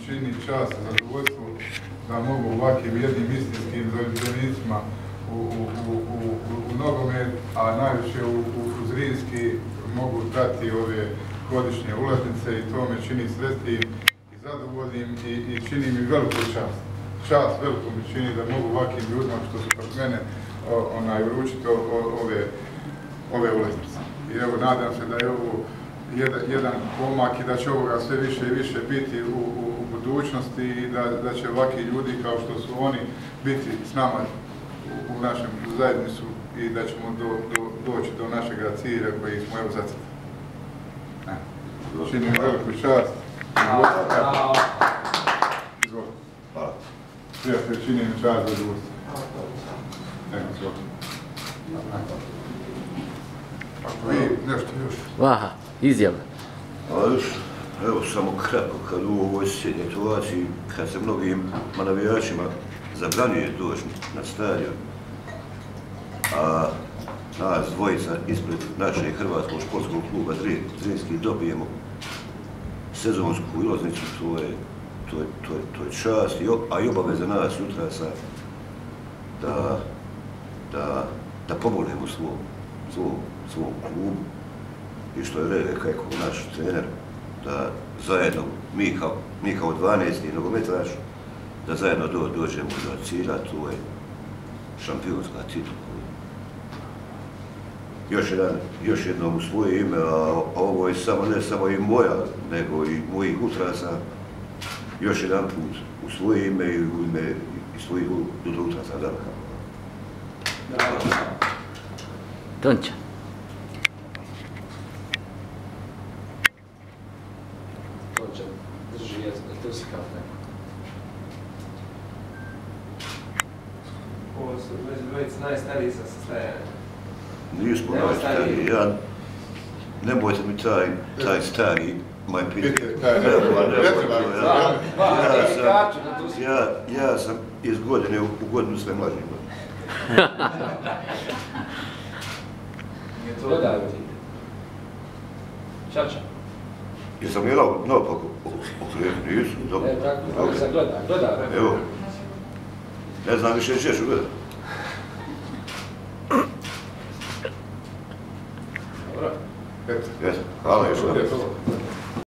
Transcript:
čini čast i zadovoljstvo da mogu ovakvim jednim istinskim zaljubljenicima u nogomet, a najviše u Zrinski mogu dati ove godišnje ulaznice i to me čini sretnim i zadovoljnim i čini mi veliku čast. Čast veliku mi čini da mogu ovakvim ljudima što su kod mene uručiti ove ulaznice. I evo, nadam se da je ovo jedan pomak i da će ovoga sve više i više biti u budućnosti i da će ovakvi ljudi kao što su oni biti s nama u našem zajednicu i da ćemo doći do našeg cilja koji smo evo zacrtali. Čini mi veliku čast. Izvolite. Hvala. Prijatelj, čini mi čast za društvo. Izvolite. Ako vi nešto još. Aha, izjava. Evo, samo kratko, kad u ovoj situaciji, kad se mnogim navijačima zabranjuje doći na stadion, a nas dvojica ispred našeg Hrvatskog športskog kluba Zrinski dobijemo sezonsku ulaznicu, to je čast, a i obaveza nas jutra da pomognemo svom klubu i što je rekao naš trener, da zajedno, mi kao 12. nogometaš, da zajedno dođemo do cilja, to je šampionska titula. Još jednom u svoje ime, a ovo je ne samo i moja, nego i mojih utraca, još jedan put u svoje ime i u ime svojih utraca Darka. Tonča. Tonča, drži jezik, tu si kao neko. Ovo su među dvojice najstariji sa sastajanja. Nisu najstariji, nemojte mi taj stari moj pitanje. Ja sam iz godine u godinu sve mlađi. Nije to gledaju ti. Čača. Jesam je naopak okrenuo, nisu, dobro. Tako sam gleda. Evo, ne znam više ćeš gledat. Dobro. Eto, hvala još.